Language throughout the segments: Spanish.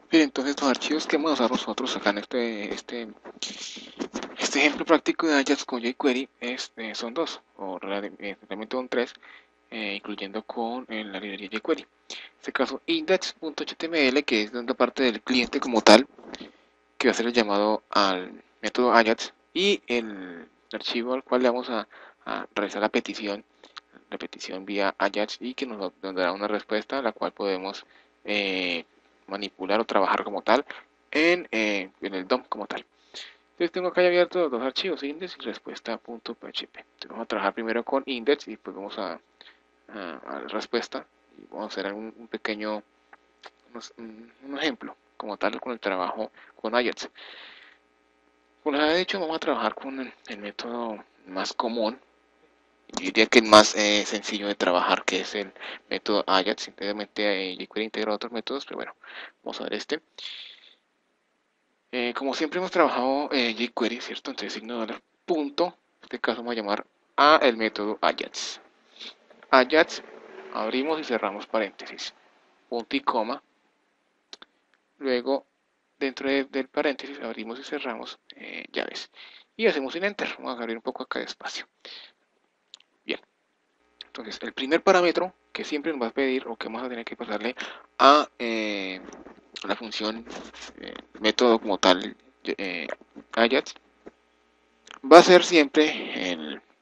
Bien, entonces los archivos que vamos a usar nosotros acá en este ejemplo práctico de Ajax con jQuery son dos, o realmente son tres, incluyendo con la librería jQuery. En este caso, index.html, que es la parte del cliente como tal, que va a ser el llamado al método Ajax, y el archivo al cual le vamos a realizar la petición vía Ajax, y que nos dará una respuesta, la cual podemos manipular o trabajar como tal en el DOM como tal. Entonces tengo acá ya abiertos los dos archivos, index y respuesta.php. Entonces vamos a trabajar primero con index y después vamos a la respuesta y vamos a hacer un pequeño un ejemplo como tal con el trabajo con Ajax. Como les había dicho, vamos a trabajar con el método más común. Yo diría que el más sencillo de trabajar, que es el método Ajax. Simplemente jQuery integra otros métodos, pero bueno, vamos a ver este. Como siempre hemos trabajado jQuery, ¿cierto? Entonces signo de dólar punto. En este caso vamos a llamar a el método Ajax. Ajax, abrimos y cerramos paréntesis. Punto y coma. Luego, dentro del paréntesis, abrimos y cerramos llaves. Y hacemos un enter. Vamos a abrir un poco acá de espacio. Bien. Entonces, el primer parámetro que siempre nos va a pedir o que vamos a tener que pasarle a la función método como tal Ajax va a ser siempre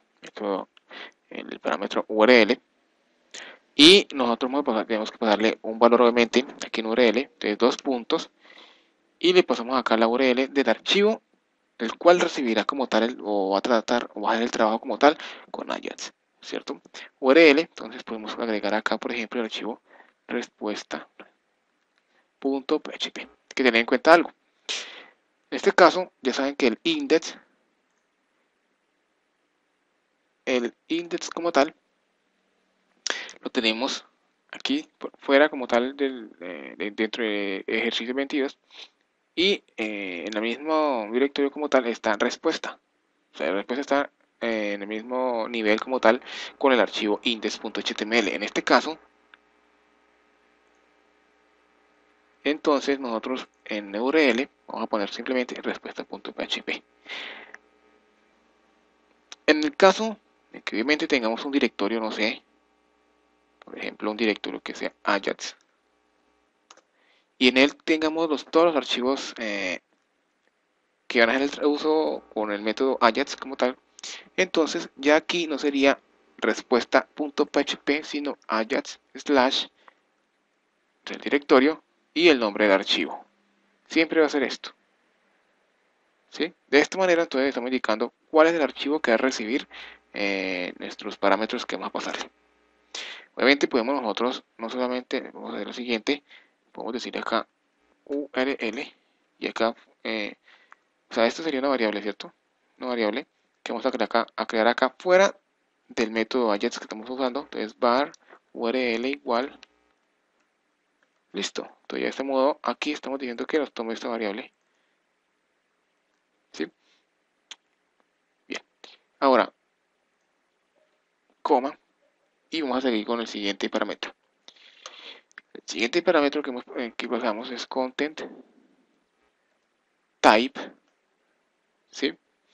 el parámetro URL y nosotros tenemos que pasarle un valor obviamente aquí en URL de dos puntos y le pasamos acá la URL del archivo el cual recibirá como tal o va a tratar o va a hacer el trabajo como tal con Ajax, ¿cierto? URL, entonces podemos agregar acá por ejemplo el archivo respuesta.php. Hay que tener en cuenta algo. En este caso ya saben que el index como tal lo tenemos aquí fuera como tal dentro de ejercicio 22 y en el mismo directorio como tal está respuesta. O sea, la respuesta está en el mismo nivel como tal con el archivo index.html. En este caso, entonces nosotros en URL vamos a poner simplemente respuesta.php. En el caso de que obviamente tengamos un directorio, no sé, por ejemplo un directorio que sea Ajax y en él tengamos todos los archivos que van a hacer el uso con el método Ajax como tal, entonces ya aquí no sería respuesta.php sino Ajax slash del directorio y el nombre del archivo. Siempre va a ser esto. ¿Sí? De esta manera entonces estamos indicando cuál es el archivo que va a recibir nuestros parámetros que vamos a pasar. Obviamente podemos nosotros no solamente, vamos a hacer lo siguiente, podemos decir acá URL y acá, o sea, esto sería una variable, ¿cierto? Una variable que vamos a crear acá fuera del método Ajax que estamos usando. Entonces var URL igual, listo. Entonces ya de este modo aquí estamos diciendo que nos tome esta variable. ¿Sí? Bien. Ahora, coma, y vamos a seguir con el siguiente parámetro. El siguiente parámetro que pasamos es content type, ¿sí?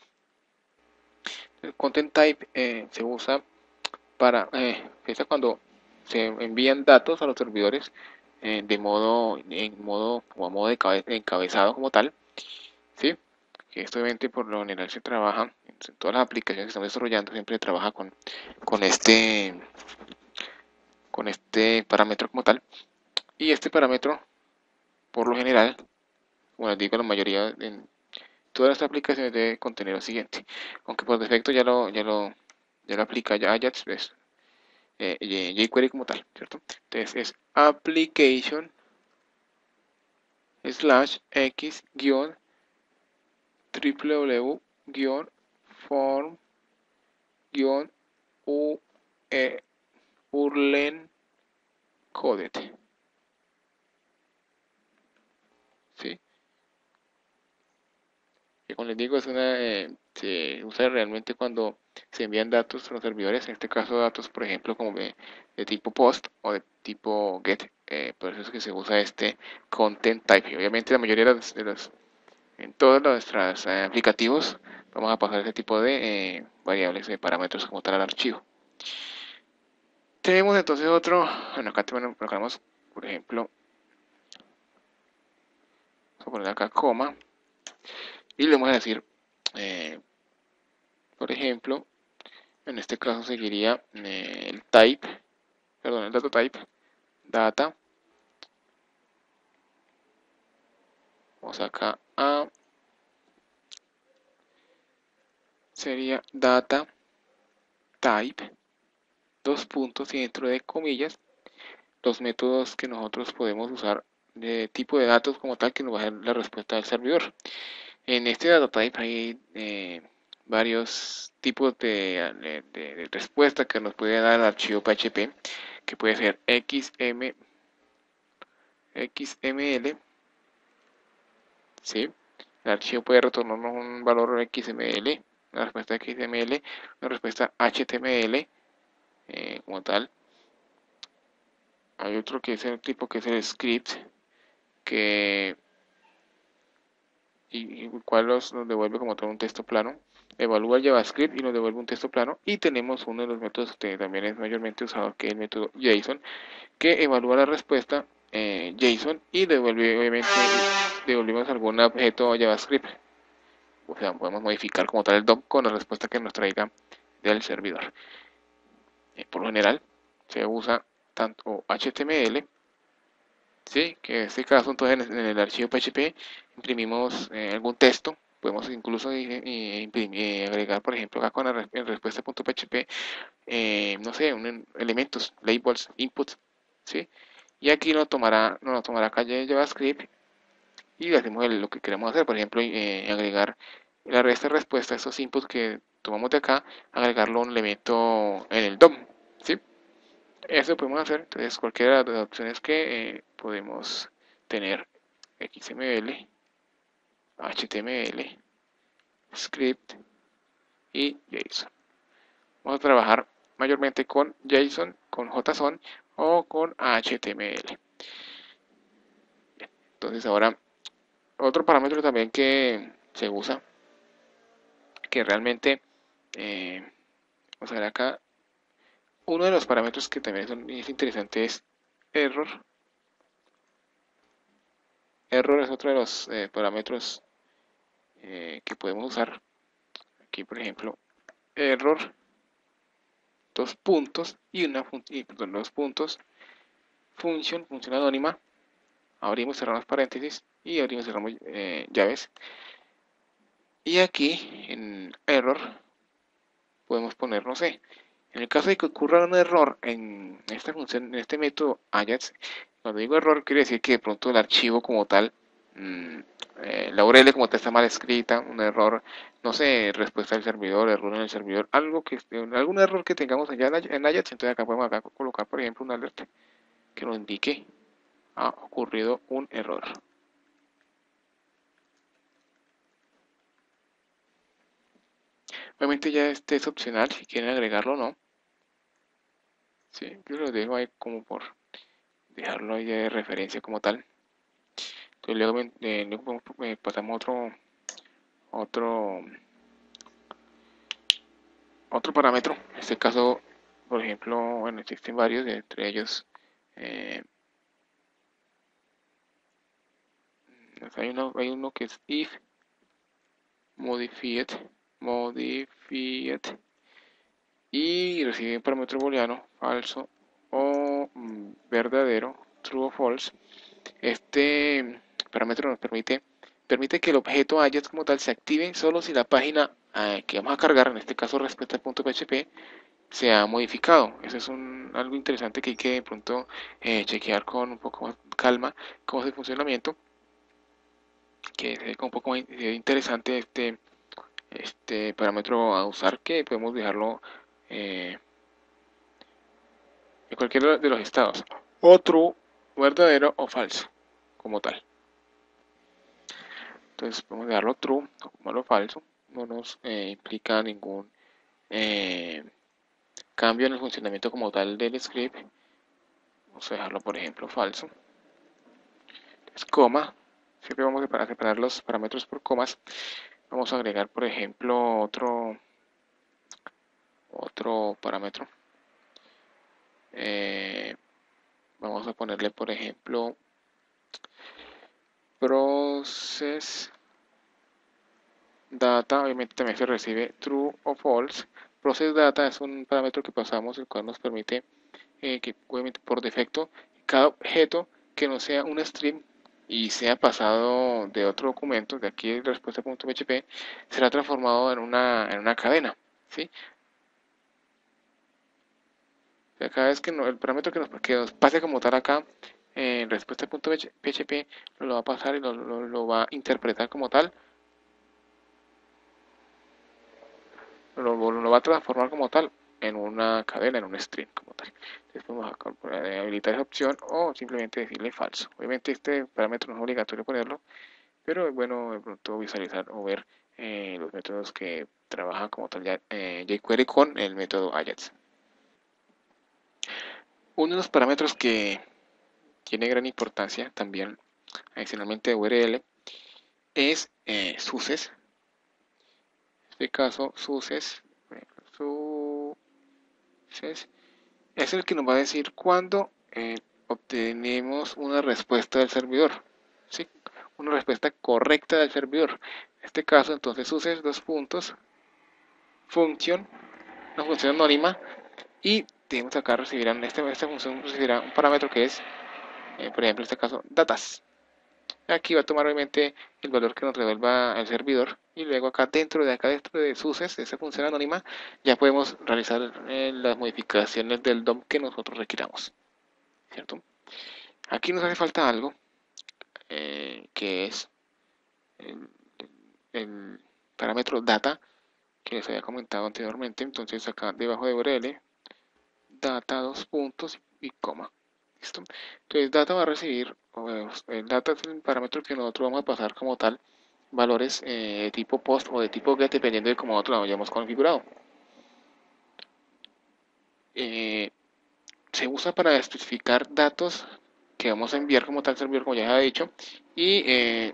El content type se usa para, cuando se envían datos a los servidores en modo o a modo de encabezado como tal, ¿sí? Que esto obviamente por lo general se trabaja en todas las aplicaciones que estamos desarrollando, siempre se trabaja con este con este parámetro como tal. Y este parámetro, por lo general, como les digo, la mayoría en todas las aplicaciones debe contener lo siguiente. Aunque por defecto ya lo aplica ya Ajax, pues, jQuery como tal, ¿cierto? Entonces es application slash x guión www guión form guión urlen coded, ¿sí? Que como les digo es una se usa realmente cuando se envían datos a los servidores, en este caso datos, por ejemplo, como de tipo post o de tipo get. Por eso es que se usa este content type. Y obviamente la mayoría en todos nuestros aplicativos vamos a pasar ese tipo de variables, de parámetros como tal al archivo. Tenemos entonces otro, bueno, acá colocamos, por ejemplo, vamos a poner acá coma y le vamos a decir, por ejemplo, en este caso seguiría el type, perdón, el data type, data, vamos acá a, sería data type, dos puntos y dentro de comillas, los métodos que nosotros podemos usar de tipo de datos como tal que nos va a dar la respuesta del servidor. En este data type hay varios tipos de respuesta que nos puede dar el archivo PHP, que puede ser XML, ¿sí? El archivo puede retornarnos un valor XML, una respuesta XML, una respuesta HTML, como tal. Hay otro que es el tipo que es el script, que y el cual nos devuelve como todo un texto plano. Evalúa el JavaScript y nos devuelve un texto plano. Y tenemos uno de los métodos que también es mayormente usado, que es el método JSON, que evalúa la respuesta JSON y devuelve, obviamente, devolvemos algún objeto JavaScript. O sea, podemos modificar como tal el DOM con la respuesta que nos traiga del servidor. Por lo general, se usa tanto HTML, ¿sí? Que en este caso, entonces, en el archivo PHP imprimimos algún texto. Podemos incluso agregar, por ejemplo, acá con la respuesta.php, no sé, elementos, labels, inputs, ¿sí? Y aquí nos tomará calle JavaScript y hacemos lo que queremos hacer. Por ejemplo, agregar esta respuesta, estos inputs que tomamos de acá, agregarlo a un elemento en el DOM, ¿sí? Eso podemos hacer. Entonces, cualquiera de las opciones que podemos tener: XML, HTML, script y JSON. Vamos a trabajar mayormente con JSON, con JSON o con HTML. Entonces, ahora otro parámetro también que se usa, que realmente, vamos a ver acá, uno de los parámetros que también es interesante es error. Error es otro de los parámetros que podemos usar. Aquí, por ejemplo, error, dos puntos y perdón, dos puntos, función anónima, abrimos, cerramos paréntesis y abrimos, cerramos llaves. Y aquí en error podemos poner, no sé, en el caso de que ocurra un error en esta función, en este método Ajax, cuando digo error quiere decir que de pronto el archivo como tal, mmm, la URL como tal está mal escrita, un error, no sé, respuesta del servidor, error en el servidor, algún error que tengamos allá en Ajax, entonces acá podemos colocar, por ejemplo, un alert que nos indique ha ocurrido un error. Obviamente ya este es opcional si quieren agregarlo o no. Sí, yo lo dejo ahí como por dejarlo ahí de referencia como tal. Entonces luego pasamos otro, otro parámetro. En este caso, por ejemplo, bueno, existen varios, entre ellos eh, hay uno que es if modified, modified y recibe un parámetro booleano falso o verdadero, true o false. Este parámetro nos permite que el objeto Ajax como tal se active solo si la página que vamos a cargar, en este caso respuesta.php, se ha modificado. Eso es algo interesante que hay que de pronto chequear con un poco más calma cómo es el funcionamiento, que es un poco más interesante este parámetro a usar, que podemos dejarlo en cualquiera de los estados, o true, verdadero o falso, como tal. Entonces podemos dejarlo true o como lo falso. no nos implica ningún cambio en el funcionamiento como tal del script. Vamos a dejarlo, por ejemplo, falso. Es coma. Siempre vamos a separar los parámetros por comas. Vamos a agregar, por ejemplo, otro parámetro. Vamos a ponerle, por ejemplo, process data. Obviamente también se recibe true o false. Process data es un parámetro que pasamos, el cual nos permite que obviamente por defecto cada objeto que no sea un string y sea pasado de otro documento, de aquí el respuesta.php, será transformado en una cadena. ¿Sí? O sea, cada vez que el parámetro que nos pase como tal acá en respuesta.php lo va a pasar y lo va a interpretar como tal, lo va a transformar como tal en una cadena, en un string como tal. Entonces vamos a habilitar esa opción o simplemente decirle falso. Obviamente este parámetro no es obligatorio ponerlo, pero es bueno de pronto visualizar o ver los métodos que trabaja como tal ya, jQuery con el método Ajax. Uno de los parámetros que tiene gran importancia también, adicionalmente de URL, es suces. En este caso, suces es el que nos va a decir cuándo obtenemos una respuesta del servidor. ¿Sí? Una respuesta correcta del servidor. En este caso, entonces, suces dos puntos, function, una función anónima, y tenemos acá recibirán, esta función recibirá un parámetro que es, por ejemplo, en este caso, datas. Aquí va a tomar obviamente el valor que nos resuelva el servidor y luego acá dentro de SUSES, esa función anónima, ya podemos realizar las modificaciones del DOM que nosotros requiramos, ¿cierto? Aquí nos hace falta algo que es el, el parámetro data que les había comentado anteriormente. Entonces acá debajo de URL, data dos puntos y coma. ¿Listo? Entonces data va a recibir, el data es el parámetro que nosotros vamos a pasar como tal valores de tipo post o de tipo get dependiendo de cómo nosotros lo hayamos configurado. Eh, Se usa para especificar datos que vamos a enviar como tal servidor, como ya he dicho, y,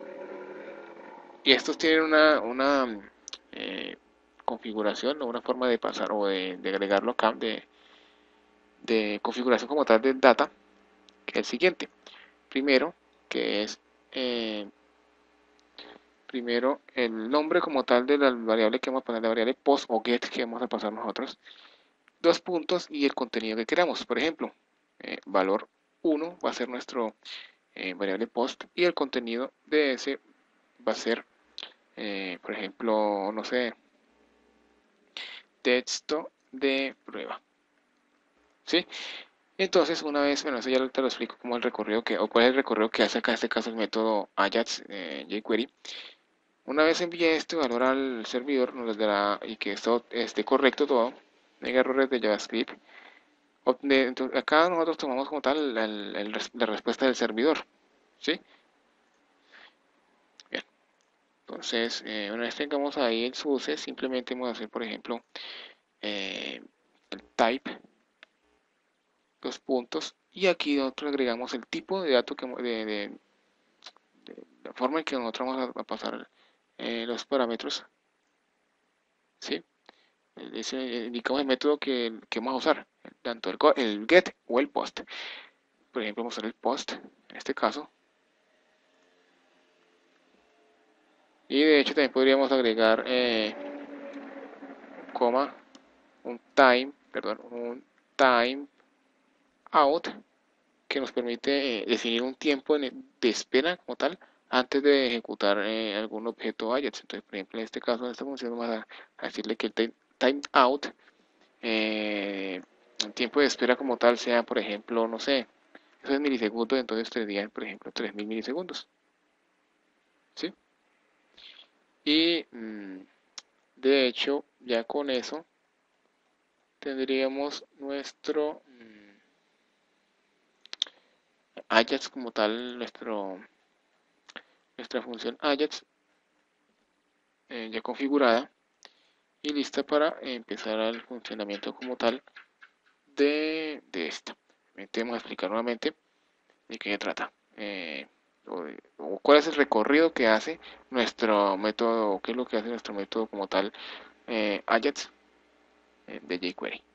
y estos tienen una configuración o una forma de pasar o de agregarlo acá de configuración como tal de data, que es el siguiente. Primero, que es primero el nombre como tal de la variable que vamos a poner, la variable post o get que vamos a pasar nosotros, dos puntos y el contenido que queramos. Por ejemplo, valor 1 va a ser nuestro variable post y el contenido de ese va a ser, por ejemplo, no sé, texto de prueba. ¿Sí? Entonces, una vez, bueno, eso ya te lo explico como el recorrido o cuál es el recorrido que hace acá en este caso el método Ajax jQuery. Una vez envíe este valor al servidor, nos dará y que esto esté correcto todo, no hay errores de JavaScript. Entonces, acá nosotros tomamos como tal la respuesta del servidor, ¿sí? Bien, entonces, una vez tengamos ahí el SUSE, simplemente vamos a hacer, por ejemplo, el type, dos puntos, y aquí nosotros agregamos el tipo de dato de la forma en que nosotros vamos a pasar los parámetros, ¿sí? Indicamos el método que vamos a usar, tanto el get o el post. Por ejemplo, vamos a usar el post, en este caso, y de hecho también podríamos agregar coma, un time out que nos permite definir un tiempo de espera como tal antes de ejecutar algún objeto Ajax. Entonces, por ejemplo, en este caso, en esta función vamos a decirle que el time out, el tiempo de espera como tal sea, por ejemplo, no sé, eso es milisegundos, entonces tendrían, por ejemplo, 3000 milisegundos. ¿Sí? Y de hecho, ya con eso tendríamos Ajax como tal, nuestra función Ajax ya configurada y lista para empezar el funcionamiento como tal de esta. Vamos a explicar nuevamente de qué se trata. O cuál es el recorrido que hace nuestro método, o qué es lo que hace nuestro método como tal, Ajax de jQuery.